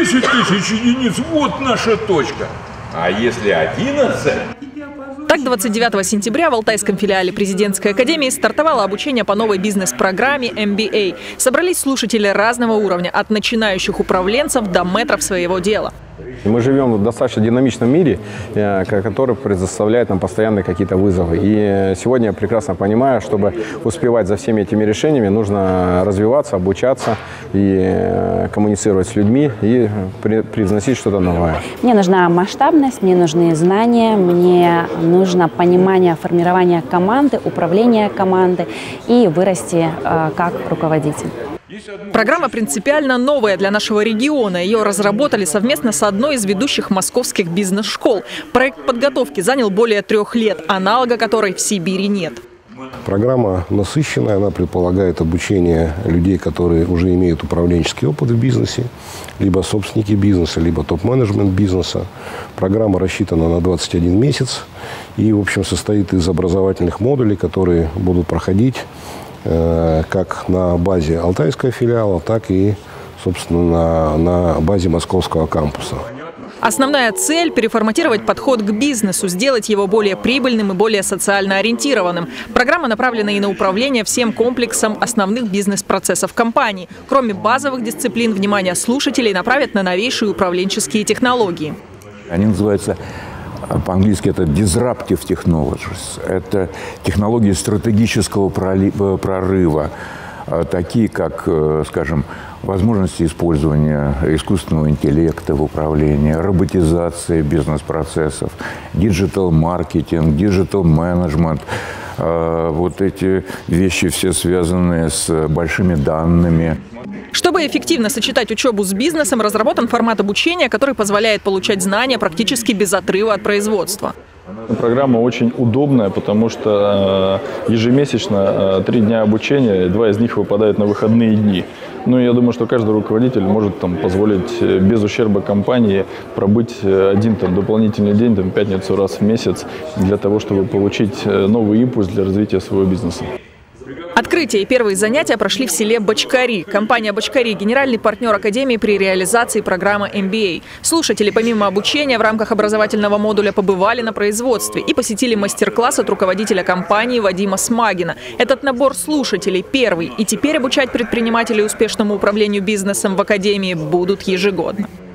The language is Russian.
10 тысяч единиц, вот наша точка. А если 11? Так, 29 сентября в Алтайском филиале президентской академии стартовало обучение по новой бизнес-программе MBA. Собрались слушатели разного уровня, от начинающих управленцев до мэтров своего дела. Мы живем в достаточно динамичном мире, который предоставляет нам постоянно какие-то вызовы. И сегодня я прекрасно понимаю, чтобы успевать за всеми этими решениями, нужно развиваться, обучаться и коммуницировать с людьми и привносить что-то новое. Мне нужна масштабность, мне нужны знания, мне нужно понимание формирования команды, управления командой и вырасти как руководитель. Программа принципиально новая для нашего региона. Ее разработали совместно с одной из ведущих московских бизнес-школ. Проект подготовки занял более 3 лет, аналога которой в Сибири нет. Программа насыщенная, она предполагает обучение людей, которые уже имеют управленческий опыт в бизнесе, либо собственники бизнеса, либо топ-менеджмент бизнеса. Программа рассчитана на 21 месяц и, в общем, состоит из образовательных модулей, которые будут проходить как на базе Алтайского филиала, так и, собственно, на базе московского кампуса. Основная цель – переформатировать подход к бизнесу, сделать его более прибыльным и более социально ориентированным. Программа направлена и на управление всем комплексом основных бизнес-процессов компании. Кроме базовых дисциплин, внимание слушателей направят на новейшие управленческие технологии. Они называются, по-английски это disruptive technologies. Это технологии стратегического прорыва, такие как, скажем, возможности использования искусственного интеллекта в управлении, роботизация бизнес-процессов, диджитал-маркетинг, диджитал-менеджмент. Вот эти вещи все связанные с большими данными. Чтобы эффективно сочетать учебу с бизнесом, разработан формат обучения, который позволяет получать знания практически без отрыва от производства. Программа очень удобная, потому что ежемесячно 3 дня обучения, 2 из них выпадают на выходные дни. Ну, я думаю, что каждый руководитель может позволить без ущерба компании пробыть один дополнительный день, пятницу раз в месяц, для того, чтобы получить новый импульс для развития своего бизнеса. Открытие и первые занятия прошли в селе Бочкари. Компания «Бочкари» – генеральный партнер Академии при реализации программы MBA. Слушатели помимо обучения в рамках образовательного модуля побывали на производстве и посетили мастер-класс от руководителя компании Вадима Смагина. Этот набор слушателей первый. И теперь обучать предпринимателей успешному управлению бизнесом в Академии будут ежегодно.